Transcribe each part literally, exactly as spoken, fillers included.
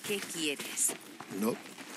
¿Qué quieres? No.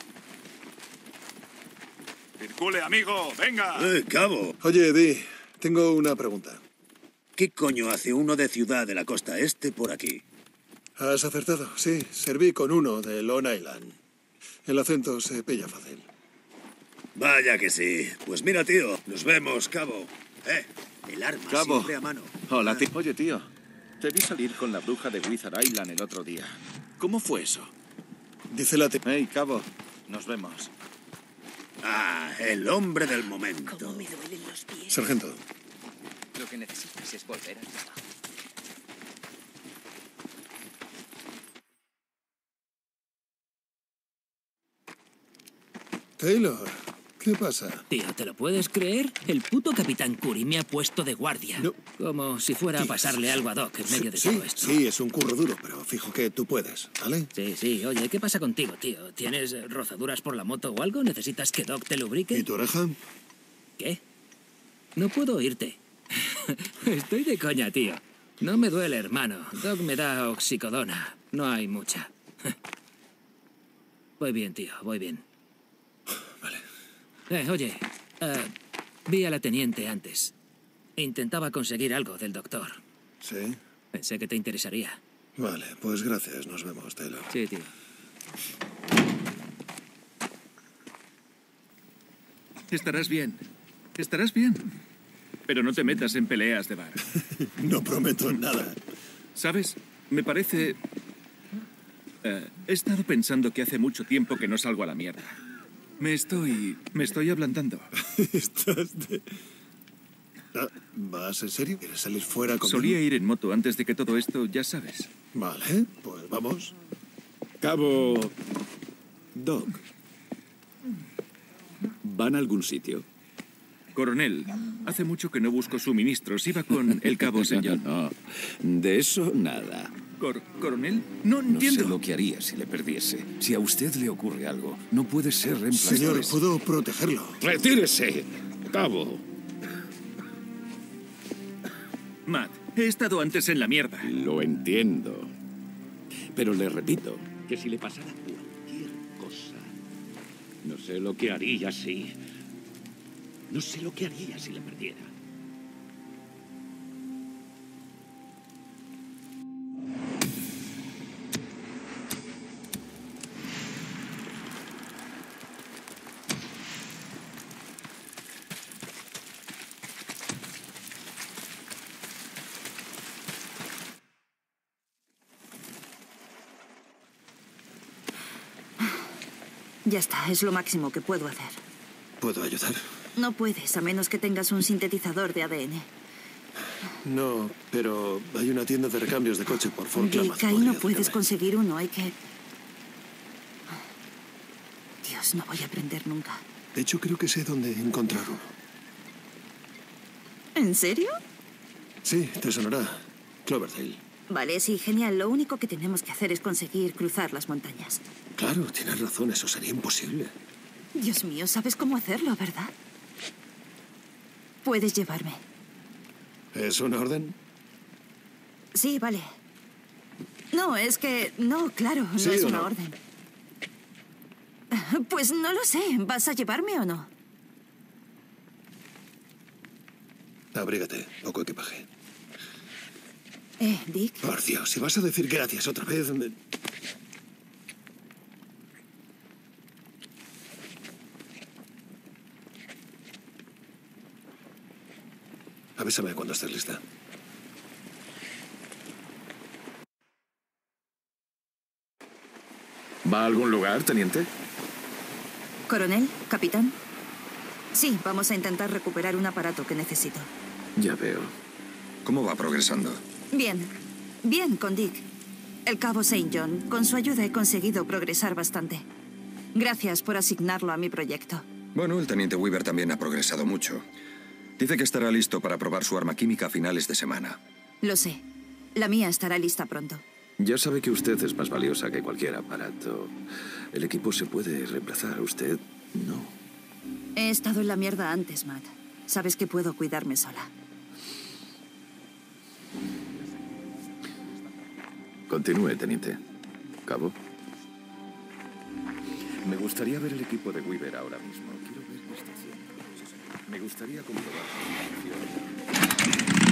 Circule, amigo, venga. ¡Eh, cabo! Oye, Eddie, tengo una pregunta. ¿Qué coño hace uno de Ciudad de la Costa Este por aquí? Has acertado, sí. Serví con uno de Long Island. El acento se pilla fácil. Vaya que sí. Pues mira, tío, nos vemos, cabo. Eh, el arma Cabo. siempre a mano. Hola, tío. Oye, tío, te vi salir con la bruja de Wizard Island el otro día. ¿Cómo fue eso? Dice la te... Hey, cabo, nos vemos. Ah, el hombre del momento. ¿Cómo me duelen los pies? Sargento, Lo que necesitas es volver al trabajo. Taylor, ¿qué pasa? Tío, ¿te lo puedes creer? El puto Capitán Curry me ha puesto de guardia. No. Como si fuera a Sí. pasarle algo a Doc en medio de sí, todo esto. sí, es un curro duro, pero fijo que tú puedes, ¿vale? Sí, sí. Oye, ¿qué pasa contigo, tío? ¿Tienes eh, rozaduras por la moto o algo? ¿Necesitas que Doc te lubrique? ¿Y tu oreja? ¿Qué? No puedo oírte. Estoy de coña, tío. No me duele, hermano. Doc me da oxicodona. No hay mucha. Voy bien, tío, voy bien. Vale. Eh, oye, eh, vi a la teniente antes. Intentaba conseguir algo del doctor. ¿Sí? Pensé que te interesaría. Vale, pues gracias. Nos vemos, Taylor. Sí, tío. Estarás bien. Estarás bien. Pero no te metas en peleas de bar. No prometo nada. ¿Sabes? Me parece... Eh, he estado pensando que hace mucho tiempo que no salgo a la mierda. Me estoy... me estoy ablandando. Estás de... Ah, ¿vas en serio? ¿Quieres salir fuera conmigo? Solía ir en moto antes de que todo esto, ya sabes. Vale, pues vamos. Cabo... Doc. ¿Van a algún sitio? Coronel, hace mucho que no busco suministros. Iba con el cabo Saint John. No, de eso nada. Cor- ¿Coronel? No No entiendo. sé lo que haría si le perdiese. Si a usted le ocurre algo, no puede ser reemplazado. Señor, puedo protegerlo. ¡Retírese! Cabo. Matt, he estado antes en la mierda. Lo entiendo. Pero le repito que si le pasara cualquier cosa, no sé lo que haría si... No sé lo que haría si le perdiera. Ya está, es lo máximo que puedo hacer. ¿Puedo ayudar? No puedes, a menos que tengas un sintetizador de A D N. No, pero hay una tienda de recambios de coche por Fort Dick, Klamath. ahí no Podría puedes acercarme. conseguir uno, hay que... Dios, no voy a aprender nunca. De hecho, creo que sé dónde encontrar uno. ¿En serio? Sí, te sonará. Cloverdale. Vale, sí, genial. Lo único que tenemos que hacer es conseguir cruzar las montañas. Claro, tienes razón, eso sería imposible. Dios mío, sabes cómo hacerlo, ¿verdad? Puedes llevarme. ¿Es una orden? Sí, vale. No, es que... No, claro, no ¿Sí es o una no? orden. Pues no lo sé. ¿Vas a llevarme o no? Abrígate, poco equipaje. Eh, Dick. Por Dios, si vas a decir gracias otra vez... me- Avísame cuando estés lista. ¿Va a algún lugar, teniente? ¿Coronel? ¿Capitán? Sí, vamos a intentar recuperar un aparato que necesito. Ya veo. ¿Cómo va progresando? Bien. Bien con Dick. El cabo Saint John. Con su ayuda he conseguido progresar bastante. Gracias por asignarlo a mi proyecto. Bueno, el teniente Weaver también ha progresado mucho. Dice que estará listo para probar su arma química a finales de semana. Lo sé. La mía estará lista pronto. Ya sabe que usted es más valiosa que cualquier aparato. El equipo se puede reemplazar, usted no. He estado en la mierda antes, Matt. Sabes que puedo cuidarme sola. Continúe, teniente. Cabo. Me gustaría ver el equipo de Weaver ahora mismo. Quiero ver qué está haciendo. Me gustaría comprobar su función.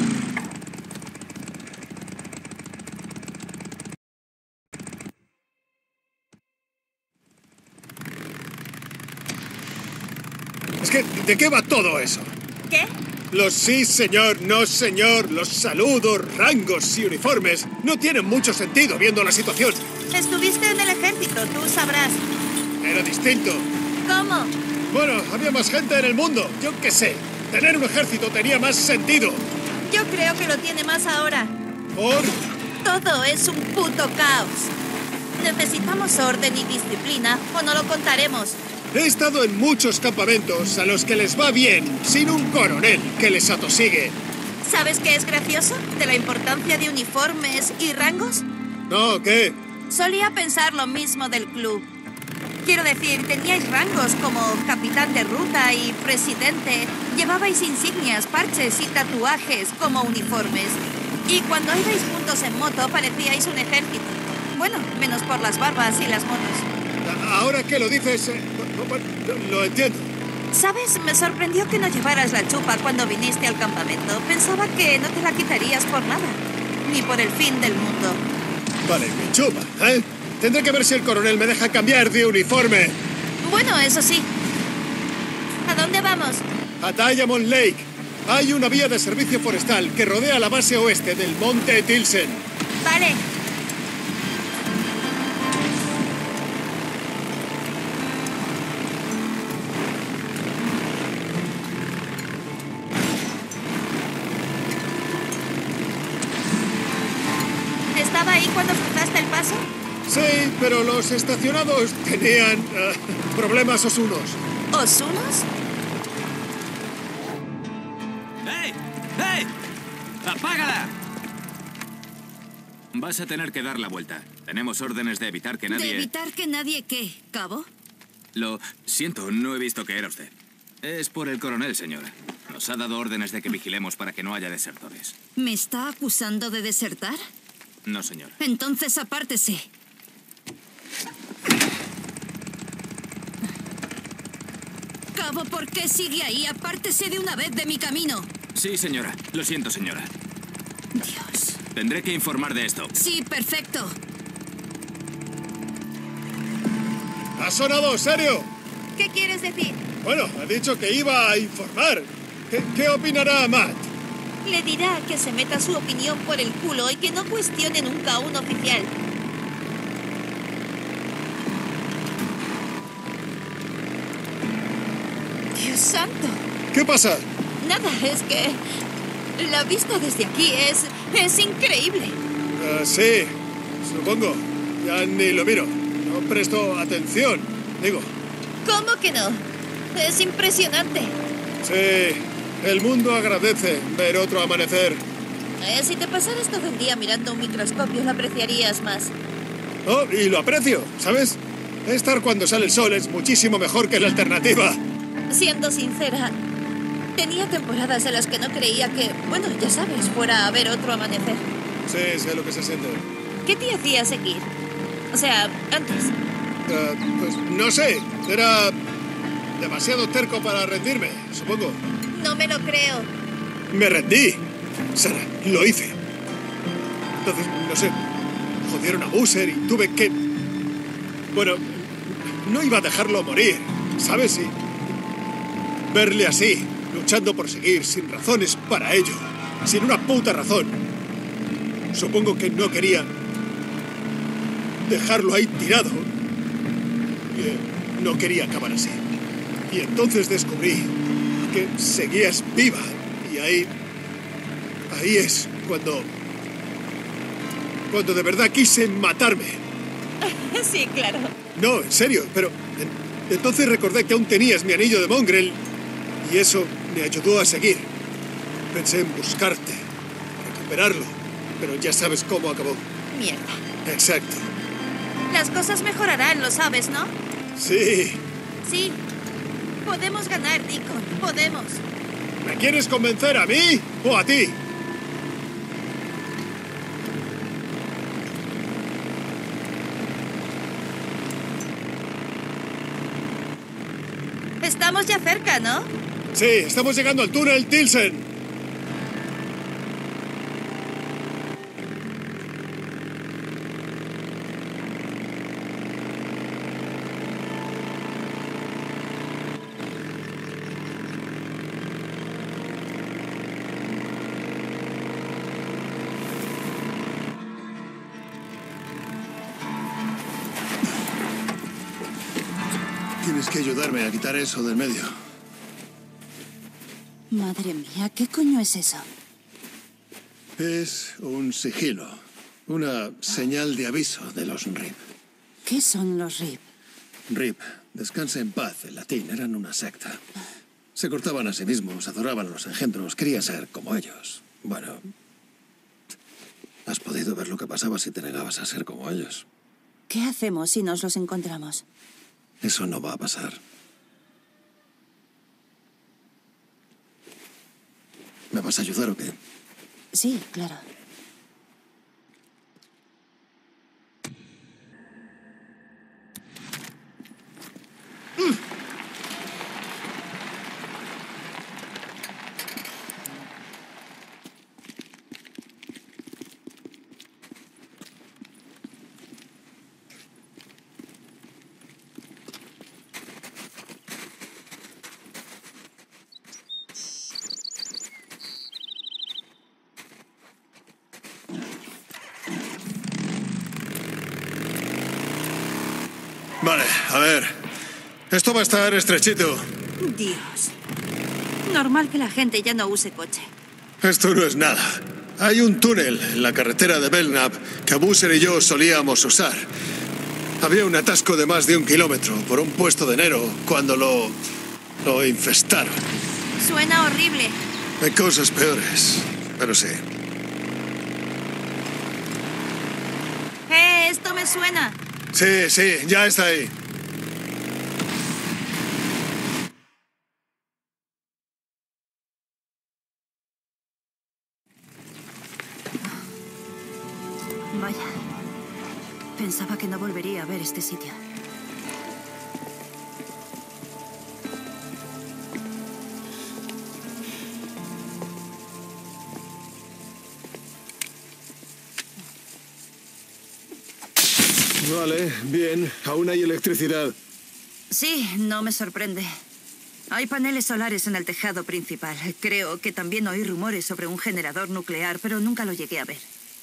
Es que, ¿de qué va todo eso? ¿Qué? Los sí, señor, no, señor, los saludos, rangos y uniformes no tienen mucho sentido viendo la situación. Estuviste en el ejército, tú sabrás. Era distinto. ¿Cómo? Bueno, había más gente en el mundo, yo qué sé. Tener un ejército tenía más sentido. Yo creo que lo tiene más ahora. ¿Por? Todo es un puto caos. Necesitamos orden y disciplina o no lo contaremos. He estado en muchos campamentos a los que les va bien sin un coronel que les atosigue. ¿Sabes qué es gracioso? De la importancia de uniformes y rangos. No, ¿qué? Solía pensar lo mismo del club. Quiero decir, teníais rangos como capitán de ruta y presidente. Llevabais insignias, parches y tatuajes como uniformes. Y cuando ibais juntos en moto parecíais un ejército. Bueno, menos por las barbas y las motos. Ahora que lo dices, eh, lo entiendo. ¿Sabes? Me sorprendió que no llevaras la chupa cuando viniste al campamento. Pensaba que no te la quitarías por nada. Ni por el fin del mundo. Vale, mi chupa, ¿eh? Tendré que ver si el coronel me deja cambiar de uniforme. Bueno, eso sí. ¿A dónde vamos? A Diamond Lake. Hay una vía de servicio forestal que rodea la base oeste del monte Tilsen. Vale. ¿Estaba ahí cuando cruzaste el paso? Sí, pero los estacionados tenían uh, problemas osunos. ¿Osunos? ¡Hey! ¡Hey! ¡Apágala! Vas a tener que dar la vuelta. Tenemos órdenes de evitar que nadie... ¿De evitar que nadie qué, cabo? Lo siento, no he visto que era usted. Es por el coronel, señora. Nos ha dado órdenes de que vigilemos para que no haya desertores. ¿Me está acusando de desertar? No, señora. Entonces apártese. Cabo, ¿por qué sigue ahí? Apártese de una vez de mi camino. Sí, señora. Lo siento, señora. Dios. Tendré que informar de esto. Sí, perfecto. ¿Ha sonado serio? ¿Qué quieres decir? Bueno, ha dicho que iba a informar. ¿Qué, qué opinará Matt? Le dirá que se meta su opinión por el culo y que no cuestione nunca a un oficial. Dios santo. ¿Qué pasa? Nada, es que la vista desde aquí es... es increíble. Uh, sí, supongo. Ya ni lo miro. No presto atención, digo. ¿Cómo que no? Es impresionante. Sí, el mundo agradece ver otro amanecer. Eh, si te pasaras todo el día mirando un microscopio, lo apreciarías más. Oh, y lo aprecio, ¿sabes? Estar cuando sale el sol es muchísimo mejor que la alternativa. Siendo sincera, tenía temporadas en las que no creía que, bueno, ya sabes, fuera a ver otro amanecer. Sí, sé lo que se siente. ¿Qué te hacía seguir? O sea, antes. Uh, pues no sé, era demasiado terco para rendirme, supongo. No me lo creo. Me rendí. Sara, lo hice. Entonces, no sé, jodieron a Boozer y tuve que... Bueno, no iba a dejarlo morir, ¿sabes? Y verle así, luchando por seguir, sin razones para ello, sin una puta razón. Supongo que no quería dejarlo ahí tirado. Y, eh, no quería acabar así. Y entonces descubrí que seguías viva. Y ahí... Ahí es cuando... Cuando de verdad quise matarme. Sí, claro. No, en serio, pero... en- entonces recordé que aún tenías mi anillo de Mongrel. Y eso me ayudó a seguir. Pensé en buscarte, recuperarlo. Pero ya sabes cómo acabó. Mierda. Exacto. Las cosas mejorarán, lo sabes, ¿no? Sí. Sí. Podemos ganar, Deacon. Podemos. ¿Me quieres convencer a mí o a ti? Estamos ya cerca, ¿no? Sí, estamos llegando al túnel Tilsen. Tienes que ayudarme a quitar eso del medio. Madre mía, ¿qué coño es eso? Es un sigilo. Una señal de aviso de los R I P. ¿Qué son los R I P? R I P, descanse en paz, en latín, eran una secta. Se cortaban a sí mismos, adoraban a los engendros, quería ser como ellos. Bueno, has podido ver lo que pasaba si te negabas a ser como ellos. ¿Qué hacemos si nos los encontramos? Eso no va a pasar. ¿Me vas a ayudar o qué? Sí, claro. Vale, a ver. Esto va a estar estrechito. Dios. Normal que la gente ya no use coche. Esto no es nada. Hay un túnel en la carretera de Belknap que Boozer y yo solíamos usar. Había un atasco de más de un kilómetro por un puesto de enero cuando lo... lo infestaron. Suena horrible. Hay cosas peores, pero sí. ¡Eh! Esto me suena. Sí, sí, ya está ahí. Vaya. Pensaba que no volvería a ver este sitio. Vale, bien. Aún hay electricidad. Sí, no me sorprende. Hay paneles solares en el tejado principal. Creo que también oí rumores sobre un generador nuclear, pero nunca lo llegué a ver.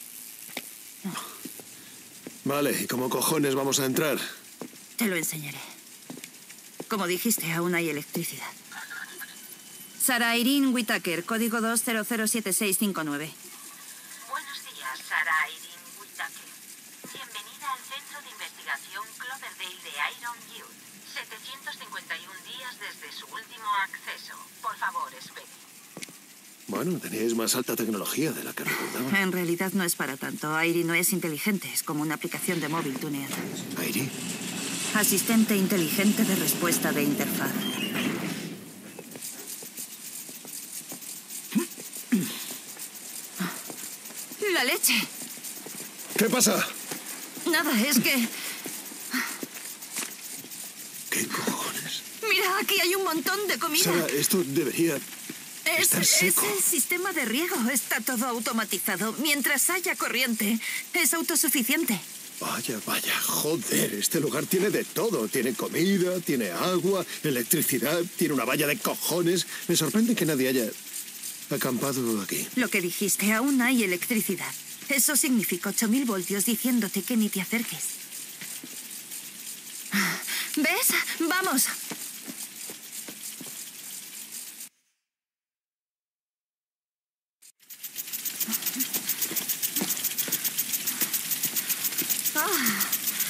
Vale, ¿y cómo cojones vamos a entrar? Te lo enseñaré. Como dijiste, aún hay electricidad. Sarah Irene Whittaker, código dos cero cero siete seis cinco nueve. Buenos días, Sarah Irene Whittaker. Bienvenida al Centro de Investigación Cloverdale de Iron Youth. setecientos cincuenta y un días desde su último acceso. Por favor, espere. Bueno, teníais más alta tecnología de la que recordaba. En realidad no es para tanto. Airi no es inteligente, es como una aplicación de móvil tuneada. ¿Airi? Asistente inteligente de respuesta de interfaz. ¡La leche! ¿Qué pasa? Nada, es que... ¿Qué cojones? Mira, aquí hay un montón de comida. Sara, esto debería... Es, estar es seco. el sistema de riego. Está todo automatizado. Mientras haya corriente, es autosuficiente. Vaya, vaya, joder, este lugar tiene de todo. Tiene comida, tiene agua, electricidad, tiene una valla de cojones. Me sorprende que nadie haya acampado aquí. Lo que dijiste, aún hay electricidad. Eso significa ocho mil voltios diciéndote que ni te acerques. ¿Ves? ¡Vamos! Ah.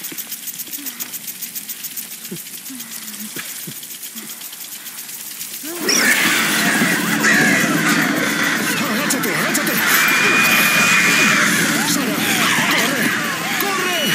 ¡Agáchate, agáchate! ¡Sara! ¡Corre! ¡Corre!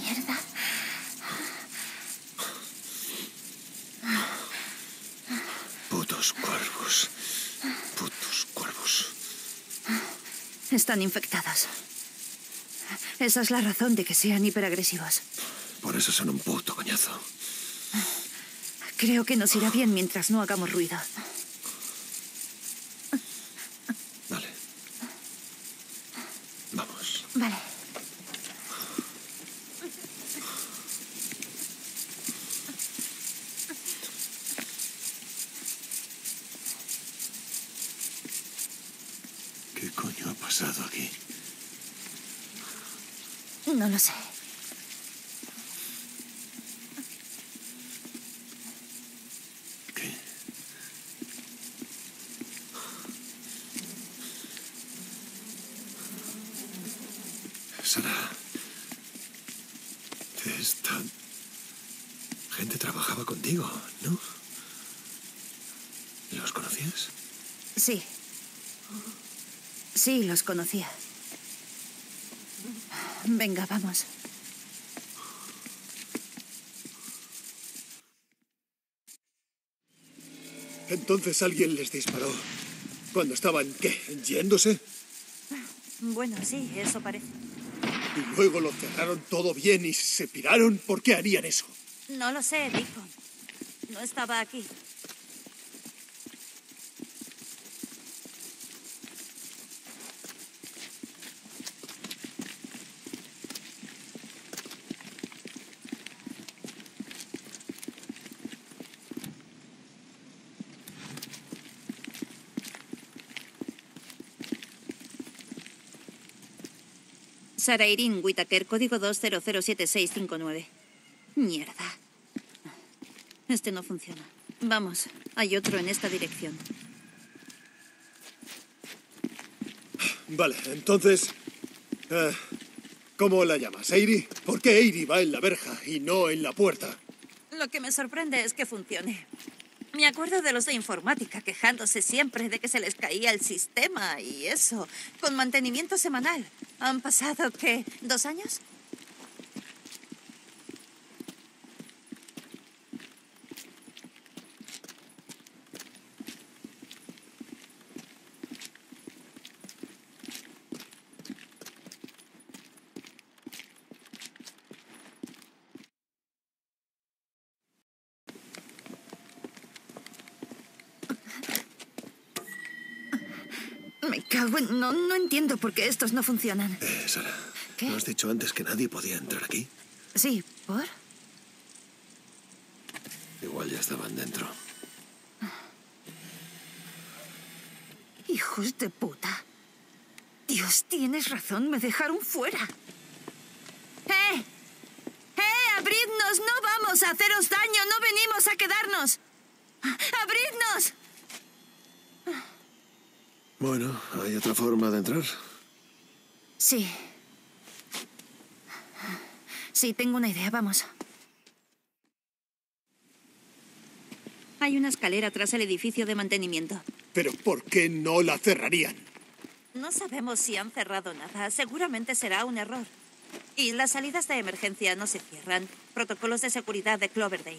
Mierda. Putos cuervos. Putos cuervos. Están infectados. Esa es la razón de que sean hiperagresivos. Por eso son un puto coñazo. Creo que nos irá bien mientras no hagamos ruido. Vale. Vamos. Vale. ¿Qué coño ha pasado aquí? No lo sé. ¿Qué? Sara. Esta gente trabajaba contigo, ¿no? ¿Los conocías? Sí. Sí, los conocía. Venga, vamos. Entonces alguien les disparó. ¿Cuando estaban, qué, yéndose? Bueno, sí, eso parece. Y luego lo cerraron todo bien y se piraron. ¿Por qué harían eso? No lo sé, Deacon. No estaba aquí. Sarah Irene Whitaker, código dos cero cero siete seis cinco nueve. Mierda. Este no funciona. Vamos, hay otro en esta dirección. Vale, entonces... eh, ¿cómo la llamas? ¿Eiri? ¿Por qué Eiri va en la verja y no en la puerta? Lo que me sorprende es que funcione. Me acuerdo de los de informática quejándose siempre de que se les caía el sistema y eso, con mantenimiento semanal. ¿Han pasado, qué, dos años? Me cago en... No, no entiendo por qué estos no funcionan. Eh, Sara, ¿Qué? ¿no has dicho antes que nadie podía entrar aquí? Sí, ¿por? Igual ya estaban dentro. Hijos de puta. Dios, tienes razón, me dejaron fuera. ¡Eh! ¡Eh! ¡Abridnos! ¡No vamos a haceros daño! ¡No venimos a quedarnos! ¡Abridnos! Bueno, ¿hay otra forma de entrar? Sí. Sí, tengo una idea, vamos. Hay una escalera tras el edificio de mantenimiento. ¿Pero por qué no la cerrarían? No sabemos si han cerrado nada. Seguramente será un error. Y las salidas de emergencia no se cierran. Protocolos de seguridad de Cloverdale.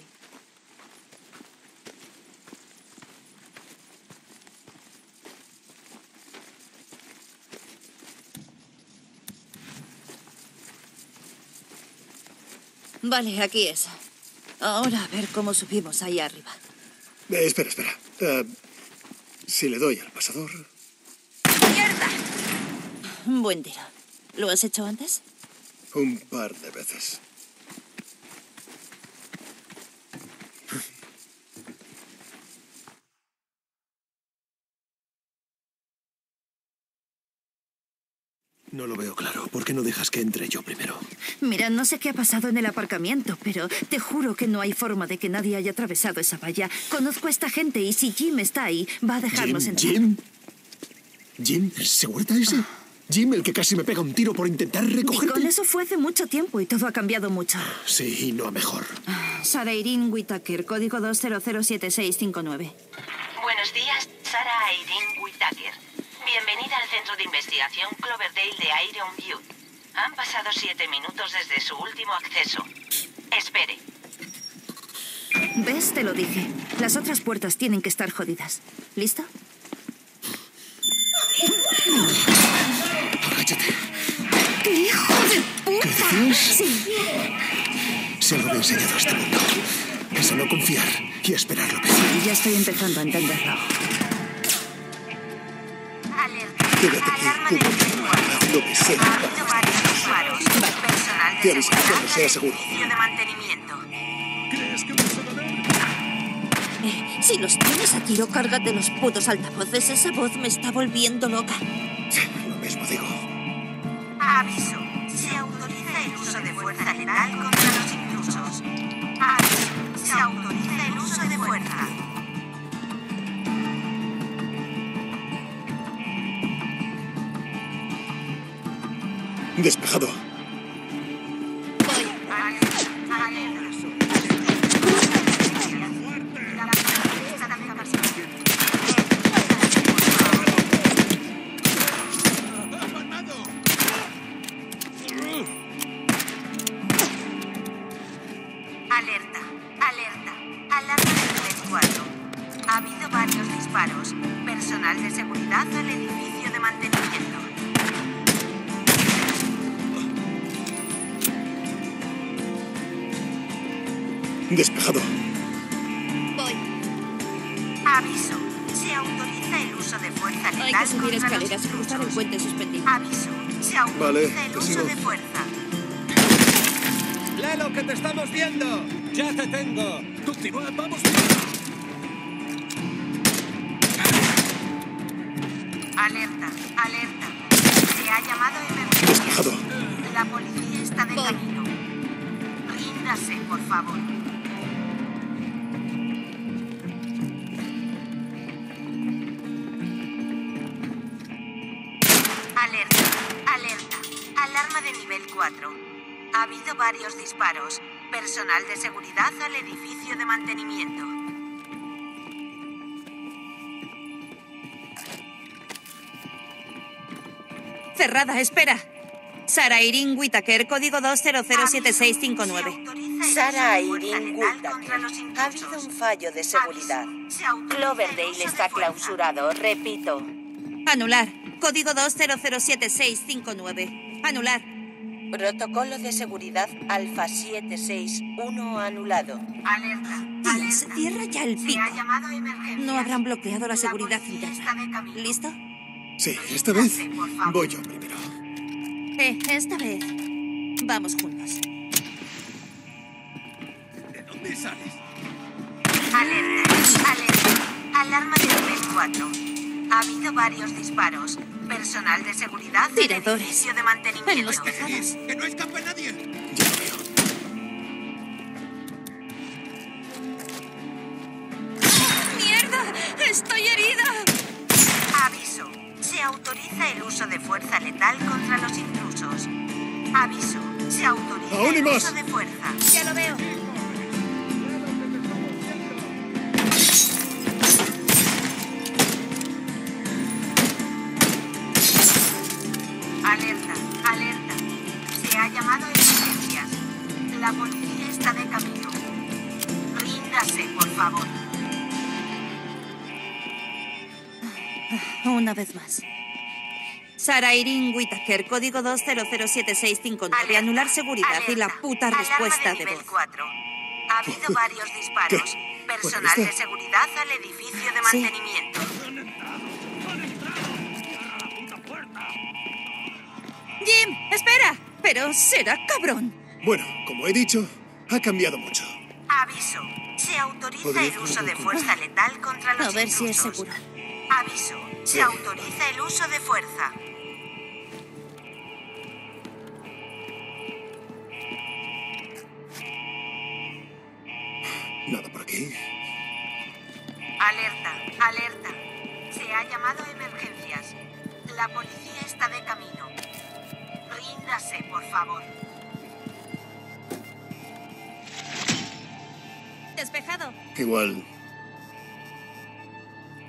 Vale, aquí es. Ahora a ver cómo subimos ahí arriba. Eh, espera, espera. Eh, si le doy al pasador... ¡Mierda! Buen tiro. ¿Lo has hecho antes? Un par de veces. No lo veo claro. ¿Por qué no dejas que entre yo primero? Mira, no sé qué ha pasado en el aparcamiento, pero te juro que no hay forma de que nadie haya atravesado esa valla. Conozco a esta gente y si Jim está ahí, va a dejarnos ¿Jim? entrar. ¿Jim? ¿Jim? ¿El segurata ese? ¿Jim, el que casi me pega un tiro por intentar recogerte? Con eso fue hace mucho tiempo y todo ha cambiado mucho. Sí, y no a mejor. Sarah Irene Whitaker, código dos cero cero siete seis cinco nueve. Buenos días, Sarah Irene Whitaker. Bienvenida al Centro de Investigación Cloverdale de Iron Butte. Han pasado siete minutos desde su último acceso. Espere. ¿Ves? Te lo dije. Las otras puertas tienen que estar jodidas. ¿Listo? Agáchate. ¡Qué hijo de puta! ¿Qué decías? Sí. Si algo me ha enseñado a este mundo, es a no confiar y a esperar lo peor. Sí, ya estoy empezando a entenderlo. Quédate aquí, cúbrete. Haz lo que sea. Te avisaré cuando sea seguro. ¿Crees que vas a ganar? Eh, si los tienes a tiro, cárgate los putos altavoces. Esa voz me está volviendo loca. Lo mismo digo. Aviso. Se autoriza el uso de fuerza letal contra los intrusos. Aviso. Se autoriza el uso de fuerza. Despejado. Alerta, alerta. Alarma de nivel cuatro. Ha habido varios disparos. Personal de seguridad al edificio de mantenimiento. Despejado. Voy. Aviso. Se autoriza el uso de fuerza letal. Hay que subir contra los escaleras y cruzar el puente suspendido. Aviso. Se autoriza Vale, el te uso sigo. de fuerza. ¡Lelo, que te estamos viendo! ¡Ya te tengo! ¡Continúa, vamos! Alerta, alerta. Se ha llamado emergencia. Despejado. La policía está de camino. Ríndase, por favor. Alerta, alerta. Alarma de nivel cuatro. Ha habido varios disparos. Personal de seguridad al edificio de mantenimiento. Cerrada, espera. Sarah Irene Whittaker, código dos cero cero siete seis cinco nueve. Sarah Irene Whittaker. Ha habido un fallo de seguridad. Cloverdale está clausurado, repito. Anular. Código dos cero cero siete seis cinco nueve. Anular. Protocolo de seguridad Alfa siete seis uno anulado. Alerta. Dios, cierra ya el pico. Se ha llamado emergencia. No habrán bloqueado la seguridad policía interna. está de camino. ¿Listo? Sí, esta vez voy yo primero. Eh, esta vez vamos juntos. ¿De dónde sales? Alerta, alerta. Alarma de nivel cuatro. Ha habido varios disparos. Personal de seguridad del Tiradores. edificio de En mantenimiento. los tejados. ¡Que no escape nadie! Ya lo veo. ¡Mierda! ¡Estoy herida! Aviso. Se autoriza el uso de fuerza letal contra los intrusos. Aviso. Se autoriza ¡Aún y el más! uso de fuerza. Ya lo veo. Alerta, alerta. Se ha llamado emergencias. La policía está de camino. Ríndase, por favor. Una vez más. Sarah Irene Whittaker, código dos cero cero siete seis cinco nueve. Alerta, Anular seguridad y la alerta. puta Alarma respuesta de de nivel voz. cuatro. Ha habido varios disparos. ¿Qué? Personal Bueno, de ¿esto? seguridad al edificio de Sí. mantenimiento. Jim, espera. Pero será cabrón. Bueno, como he dicho, ha cambiado mucho. Aviso. Se autoriza Podría el uso hacer de algo. fuerza letal contra los A ver si es intrusos. seguro. Aviso. Se Sí. autoriza el uso de fuerza. Nada por aquí. Alerta, alerta. Se ha llamado emergencias. La policía está de camino. Ríndase, por favor. Despejado. Igual.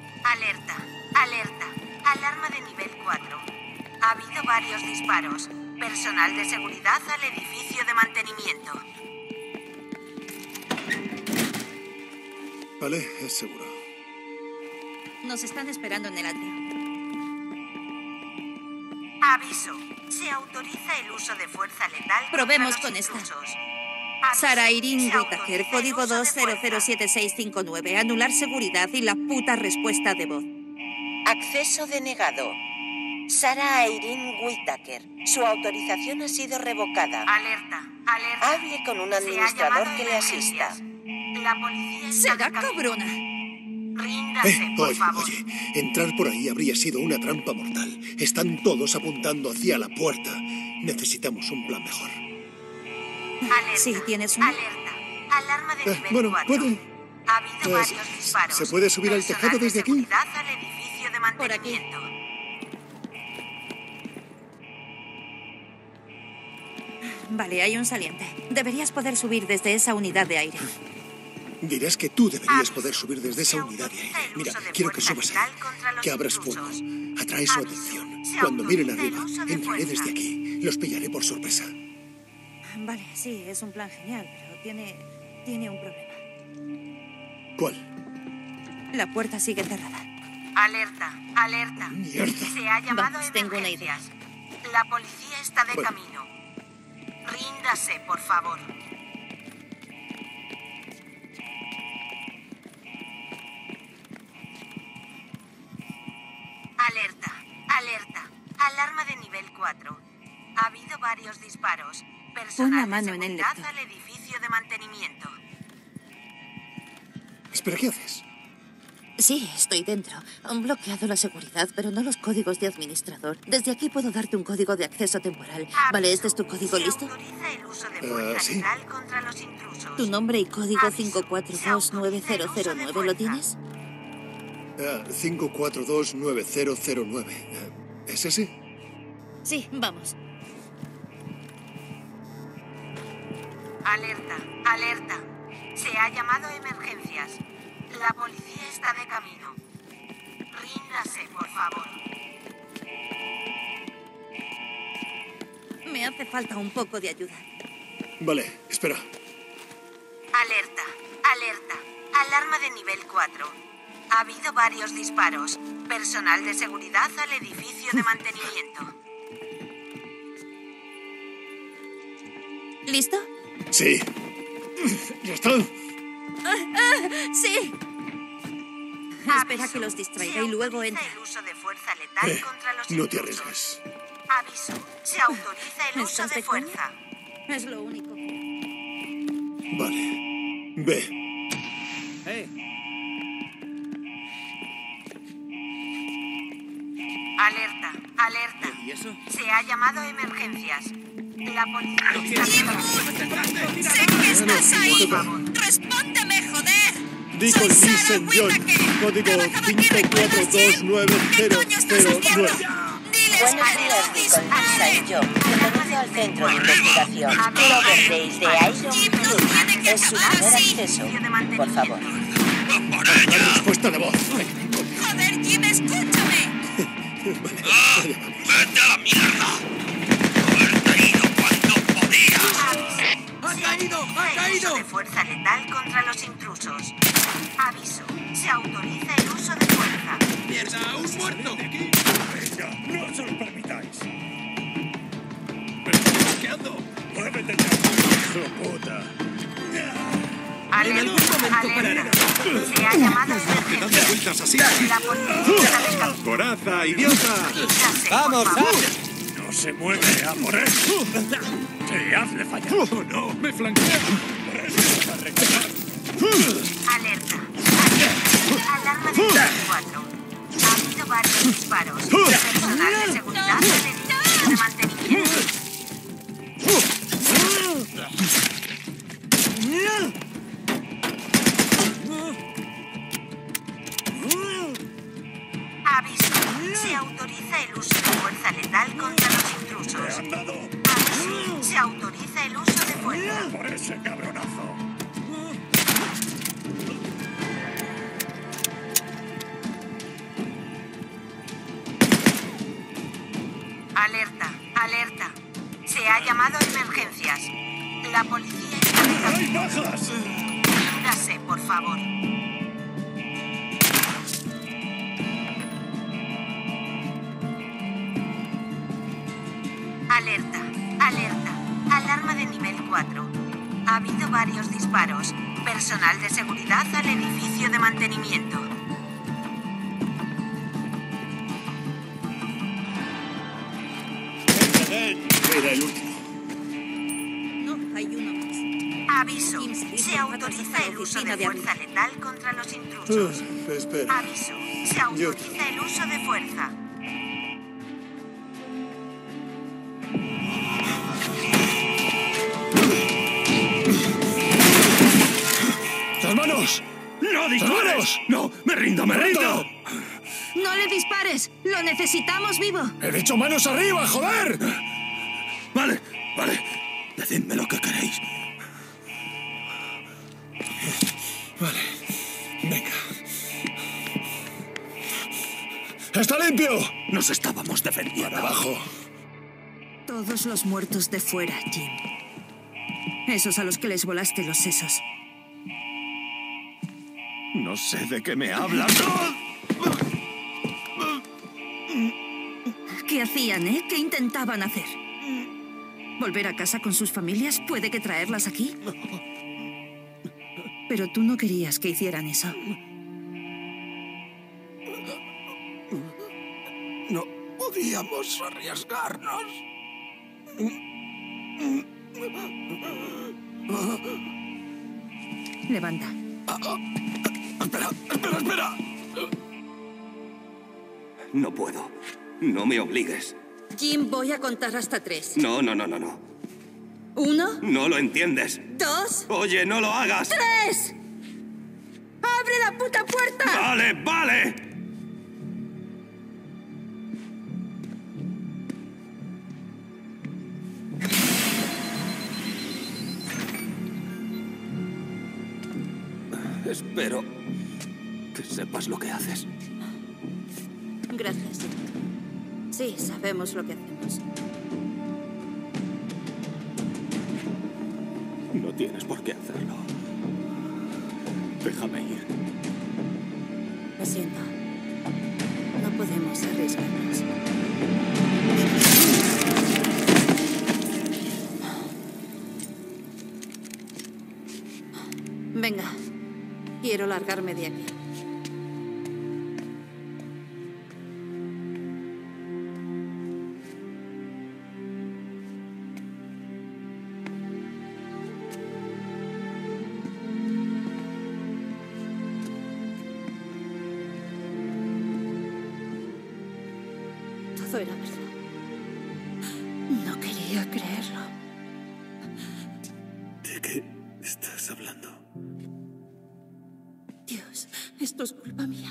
Alerta, alerta. Alarma de nivel cuatro. Ha habido varios disparos. Personal de seguridad al edificio de mantenimiento. Vale, es seguro. Nos están esperando en el atrio. Aviso. Se autoriza el uso de fuerza letal. Probemos contra con los esta. intrusos. Sara Irene Se Whittaker, autoriza el código uso de dos cero cero fuerza. siete seis cinco nueve. Anular seguridad y la puta respuesta de voz. Acceso denegado. Sara Irene Whittaker. Su autorización ha sido revocada. Alerta, alerta. Hable con un Se ha administrador llamado que le emergencias. asista. La policía está Será de camino. cabrona. Ríndase, Eh, por oye, favor. oye, entrar por ahí habría sido una trampa mortal. Están todos apuntando hacia la puerta. Necesitamos un plan mejor. Alerta, Sí, tienes una. alerta. Alarma de Eh, nivel bueno, cuatro. puede... Ha habido eh, varios disparos. ¿se puede subir al Personal tejado de desde aquí? seguridad al edificio de Por aquí. mantenimiento. Vale, hay un saliente. Deberías poder subir desde esa unidad de aire. Dirás que tú deberías poder subir desde esa unidad de aire. Mira, quiero que subas ahí. Que abras fuego. Atrae su atención. Cuando miren arriba, entraré desde aquí. Los pillaré por sorpresa. Vale, sí, es un plan genial, pero tiene, tiene un problema. ¿Cuál? La puerta sigue cerrada. Alerta, alerta. Mierda. Se ha llamado Vamos, tengo una idea. emergencias. La policía está de Bueno. camino. Ríndase, por favor. Alerta, alerta. Alarma de nivel cuatro. Ha habido varios disparos. Personal Pon la de mano en el seguridad lector. al edificio de mantenimiento. Espera, ¿qué haces? Sí, estoy dentro. Han bloqueado la seguridad, pero no los códigos de administrador. Desde aquí puedo darte un código de acceso temporal. Vale, ¿este es tu código listo? Autoriza el uso de Eh, fuerza sí. letal contra los intrusos. Tu nombre y código cinco cuatro dos nueve cero cero nueve, ¿lo tienes? Ah, cinco cuatro dos nueve cero cero nueve. Eh, ¿Es ese? Sí, vamos. Alerta, alerta. Se ha llamado emergencias. La policía está de camino. Ríndase, por favor. Me hace falta un poco de ayuda. Vale, espera. Alerta, alerta. Alarma de nivel cuatro. Ha habido varios disparos. Personal de seguridad al edificio de mantenimiento. ¿Listo? Sí. ¿Ya está? ¡Ah, ah, sí! Espera que los distraiga y luego entra. El uso de fuerza letal Eh, contra los no te intrusos. arriesgues. Aviso. Se autoriza el uso ¿Estás de de coña? fuerza. Es lo único. Vale. Ve. ¡Eh! Alerta, alerta. ¿Y eso? Se ha llamado emergencias. La policía está de camino. ¡Sé que estás ahí! Toca. ¡Respóndeme, joder! Di Soy con Sara Vincent John. Whittaker. Código Trabajaba aquí, cinco cuatro ¿recuerdas, dos Jim? nueve ¿Qué cero coño estás cero haciendo? nueve. Diles Buenos que días, nos Deacon. disparen. Soy yo. Bienvenido al centro de investigación. Cloverdale de Iron Jim, no Club. tiene que Es su acabar primer así. acceso. Por favor. La respuesta de voz. Joder, Jim, escúchame. ¡Vete a la mierda! ¡Haber caído cuando podía! ¡Ha caído! ¡Ha El caído! uso de fuerza letal contra los intrusos. Aviso. Se autoriza el uso de fuerza. ¡Mierda! ¡Un muerto! ¡Venga, no se lo permitáis! ¿Qué ando? ¡Muévete ya, hijo de puta! Alerta, algún momento parará. alerta. Se ha llamado Dando emergencias. vueltas así. La policía está de camino. ¡Coraza, idiota! Ríndase, ¡Vamos, por favor. ¡No se mueve a por él! ¡Sí, hazle fallar! ¡Oh, no! ¡Me flanquea! ¡Por eso vas a reclamar! Alerta. Alerta. Alarma de nivel cuatro. Ha habido varios disparos. Personal de seguridad del edificio de mantenimiento. Aviso. Se autoriza el uso de fuerza letal contra los intrusos. ¡Han dado! Aviso. Se autoriza el uso de fuerza. ¡Por ese cabronazo! Alerta, alerta. policía... ¡Hay bajas! Retírase, por favor. Alerta, alerta. Alarma de nivel cuatro. Ha habido varios disparos. Personal de seguridad al edificio de mantenimiento. Era el último. No, hay uno más. Aviso. Se autoriza el uso de fuerza letal contra los intrusos. Uh, espera. Aviso. Se autoriza el uso de fuerza. ¡Las manos! ¡No dispares! ¡No! ¡Me rindo, me rindo! ¡No le dispares! ¡Lo necesitamos vivo! ¡He dicho manos arriba, joder! Vale, vale. Decidme lo que queréis. Vale. Venga. ¡Está limpio! Nos estábamos defendiendo. Para abajo. Todos los muertos de fuera, Jim. Esos a los que les volaste los sesos. No sé de qué me hablas. ¿Qué hacían, eh? ¿Qué intentaban hacer? ¿Volver a casa con sus familias? ¿Puede que traerlas aquí? Pero tú no querías que hicieran eso. No podíamos arriesgarnos. Levanta. Espera, espera, espera. No puedo. No me obligues. Jim, voy a contar hasta tres. No, no, no, no, no. Uno. No lo entiendes. Dos. Oye, no lo hagas. ¡Tres! ¡Abre la puta puerta! Vale, vale. Espero que sepas lo que haces. Gracias. Sí, sabemos lo que hacemos. No tienes por qué hacerlo. Déjame ir. Lo siento. No podemos arriesgarnos. Venga. Quiero largarme de aquí. Todo era verdad. No quería creerlo. ¿De qué estás hablando? Dios, esto es culpa mía.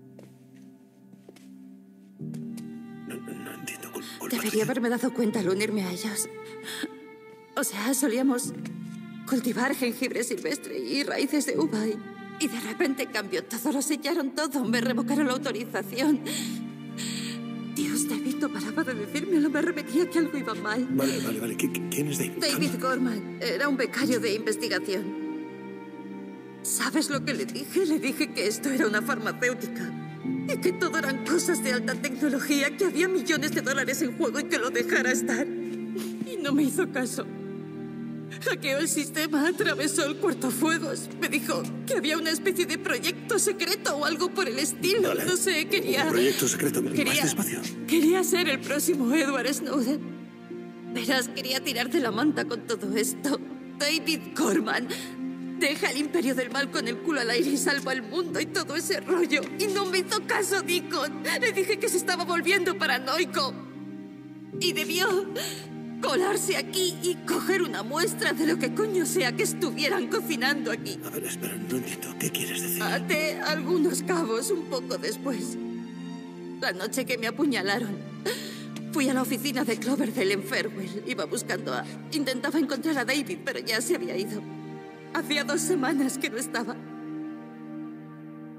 No, no entiendo. Cul culpa Debería tuya. haberme dado cuenta al unirme a ellos. O sea, solíamos cultivar jengibre silvestre y raíces de uva y, y de repente cambió todo, lo sellaron todo, me revocaron la autorización. Dios, David no paraba de decírmelo, me repetía que algo iba mal. Vale, vale, vale. ¿Qui- qui- ¿Quién es David? David Gorman era un becario de investigación. ¿Sabes lo que le dije? Le dije que esto era una farmacéutica y que todo eran cosas de alta tecnología, que había millones de dólares en juego y que lo dejara estar. Y no me hizo caso. Hackeó el sistema, atravesó el cortafuegos. Me dijo que había una especie de proyecto secreto o algo por el estilo. Vale. No sé, quería... Un proyecto secreto. Quería- Más despacio. Quería ser el próximo Edward Snowden. Verás, quería tirar de la manta con todo esto. David Gorman deja el imperio del mal con el culo al aire y salva al mundo y todo ese rollo. Y no me hizo caso, Deacon. Le dije que se estaba volviendo paranoico. Y debió colarse aquí y coger una muestra de lo que coño sea que estuvieran cocinando aquí. A ver, espera, no entiendo. ¿Qué quieres decir? Até algunos cabos un poco después. La noche que me apuñalaron, fui a la oficina de Cloverdale en Farewell. Iba buscando a... Intentaba encontrar a David, pero ya se había ido. Hacía dos semanas que no estaba.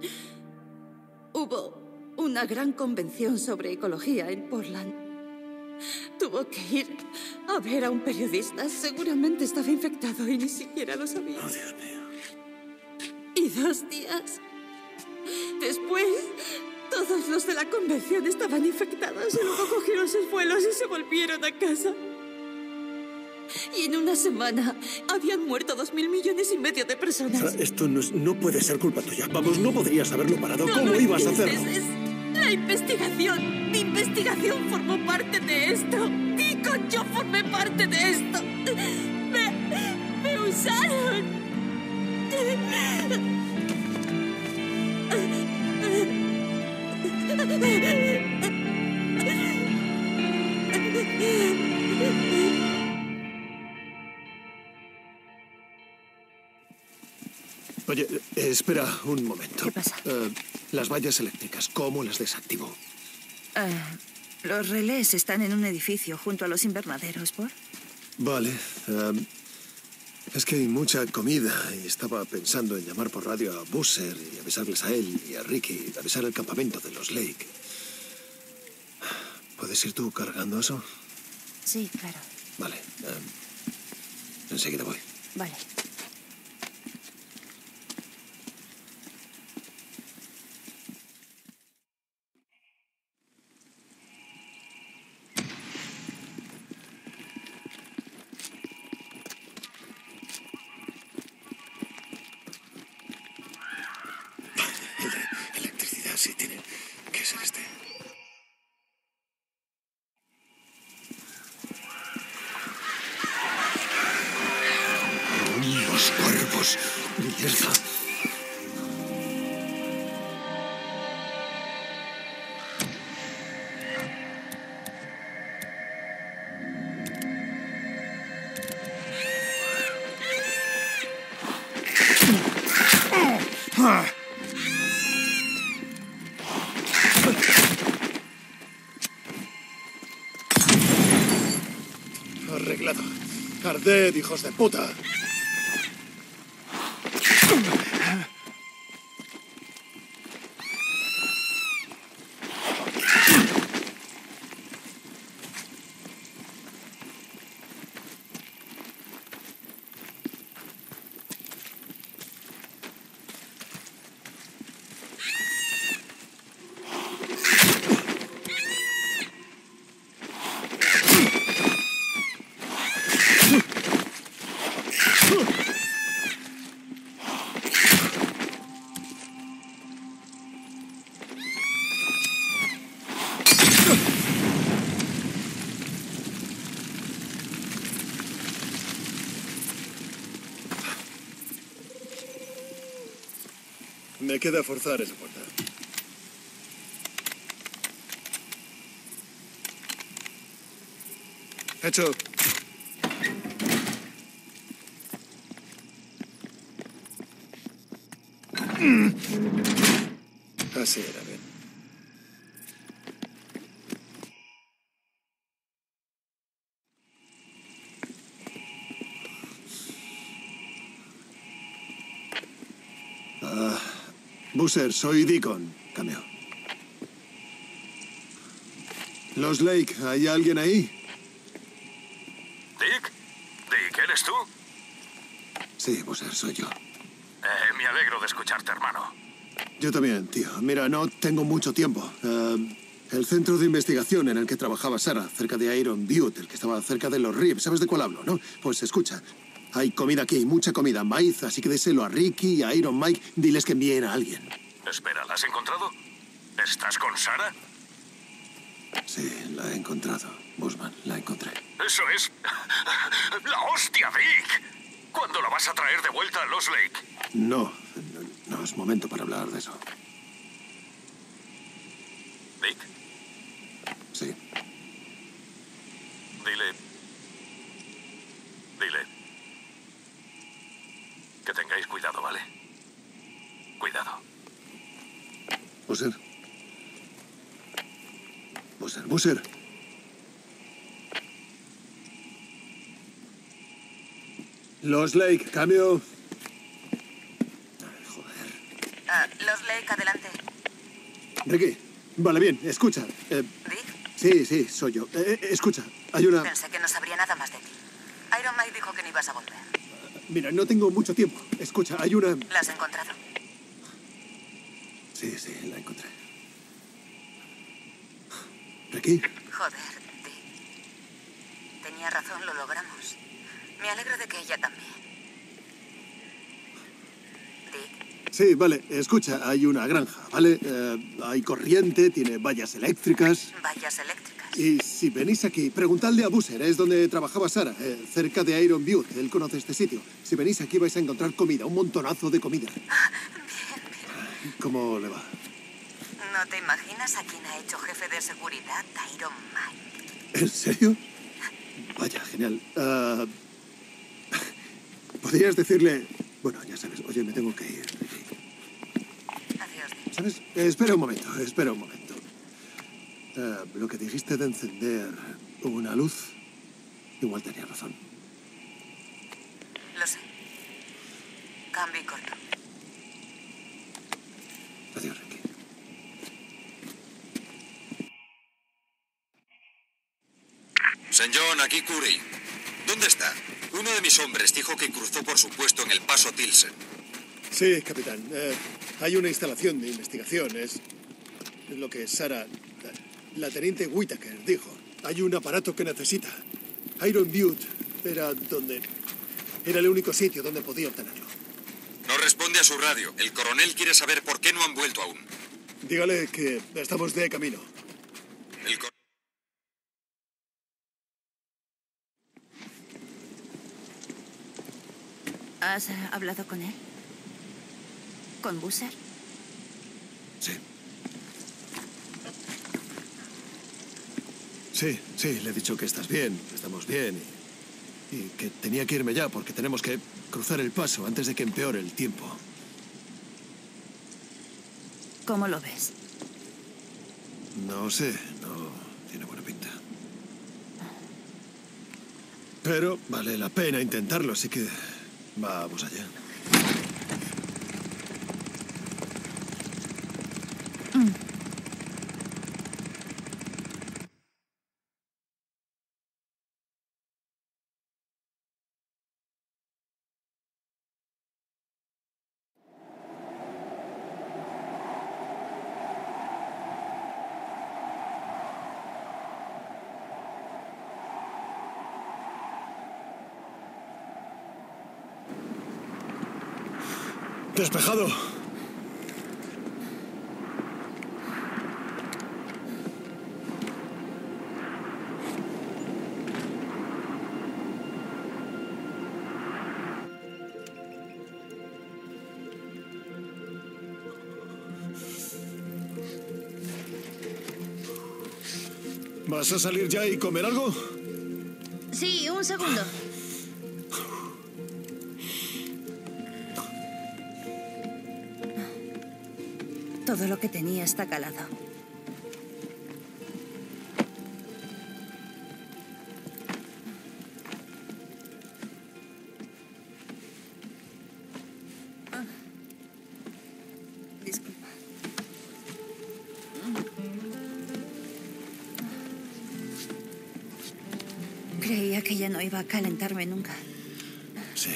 Hubo una gran convención sobre ecología en Portland. Tuvo que ir a ver a un periodista. Seguramente estaba infectado y ni siquiera lo sabía. Oh, Dios mío. Y dos días después, todos los de la convención estaban infectados y luego cogieron sus vuelos y se volvieron a casa. Y en una semana habían muerto dos mil millones y medio de personas. O sea, esto no, es, no puede ser culpa tuya. Vamos, no podrías haberlo parado. No ¿Cómo lo ibas a entiendes, hacerlo? Es la investigación. Mi investigación formó parte de esto. Digo, yo formé parte de esto. Me, me usaron. Oye, eh, espera un momento. ¿Qué pasa? Eh, las vallas eléctricas, ¿cómo las desactivo? Eh, los relés están en un edificio junto a los invernaderos, ¿por? Vale. eh, es que hay mucha comida y estaba pensando en llamar por radio a Boozer y avisarles a él y a Ricky, avisar al campamento de los Lake. ¿Puedes ir tú cargando eso? Sí, claro. Vale. eh, enseguida voy. Vale. Electricidad, sí, tiene que ser este. Los cuervos. Mierda. Arreglado. Arded, hijos de puta. Me queda forzar esa puerta. Hecho. Así era bien. Ah, Boozer, soy Deacon. Cameo. Los Lake, ¿hay alguien ahí? ¿Dick? ¿Dick, eres tú? Sí, Boozer, soy yo. Eh, me alegro de escucharte, hermano. Yo también, tío. Mira, no tengo mucho tiempo. Eh, el centro de investigación en el que trabajaba Sarah, cerca de Iron Butte, el que estaba cerca de los Reeves. ¿Sabes de cuál hablo, no? Pues escucha. Hay comida aquí, mucha comida, maíz, así que déselo a Ricky y a Iron Mike. Diles que envíen a alguien. Espera, ¿la has encontrado? ¿Estás con Sarah? Sí, la he encontrado. Busman, la encontré. Eso es... ¡La hostia, Dick! ¿Cuándo la vas a traer de vuelta a Lost Lake? No, no, no es momento para hablar de eso. ¿Dick? Sí. Dile... Dile... Que tengáis cuidado, ¿vale? Cuidado. Boozer. Boozer, Boozer. Los Lake, cambio. Ah, los Lake, adelante. Ricky, vale, bien, escucha. Eh, ¿Dick? Sí, sí, soy yo. Eh, eh, escucha, hay una... Pensé que no sabría nada más de ti. Iron Mike dijo que no ibas a volver. Mira, no tengo mucho tiempo. Escucha, hay una... ¿La has encontrado? Sí, sí, la encontré. ¿Ricky? Joder, Dick. Tenía razón, lo logramos. Me alegro de que ella también. Dick. Sí, vale. Escucha, hay una granja, ¿vale? Eh, hay corriente, tiene vallas eléctricas. Vallas eléctricas. Y si venís aquí, preguntadle a Busser, es donde trabajaba Sara, eh, cerca de Iron Butte. Él conoce este sitio. Si venís aquí vais a encontrar comida, un montonazo de comida. Ah, bien, bien. ¿Cómo le va? No te imaginas a quién ha hecho jefe de seguridad Iron Mike. ¿En serio? Vaya, genial. Uh, ¿Podrías decirle... Bueno, ya sabes, oye, me tengo que ir. Adiós. ¿Sabes? Eh, espera un momento, espera un momento. Uh, lo que dijiste de encender una luz, igual tenía razón. Lo sé. Cambio y corto. Adiós, Ricky. Saint John, aquí Curry. ¿Dónde está? Uno de mis hombres dijo que cruzó por su puesto en el paso Tilsen. Sí, capitán. Eh, hay una instalación de investigación. Es lo que Sara, la teniente Whittaker, dijo. Hay un aparato que necesita. Iron Butte era donde... Era el único sitio donde podía obtenerlo. No responde a su radio. El coronel quiere saber por qué no han vuelto aún. Dígale que estamos de camino. El cor- ¿Has eh, hablado con él? ¿Con Busser? Sí. Sí, sí, le he dicho que estás bien, que estamos bien y, y que tenía que irme ya porque tenemos que cruzar el paso antes de que empeore el tiempo. ¿Cómo lo ves? No sé, no tiene buena pinta. Pero vale la pena intentarlo, así que vamos allá. Mm. Despejado. ¿Vas a salir ya y comer algo? Sí, un segundo. Todo lo que tenía está calado. Ah. Disculpa. Creía que ya no iba a calentarme nunca. Sí.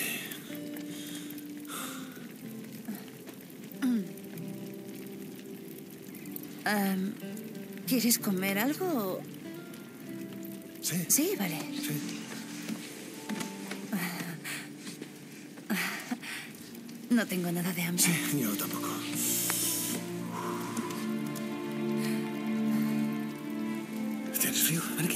Um, ¿Quieres comer algo? Sí. Sí, vale. Sí. No tengo nada de hambre. Sí, yo tampoco. ¿Tienes frío? Ven aquí.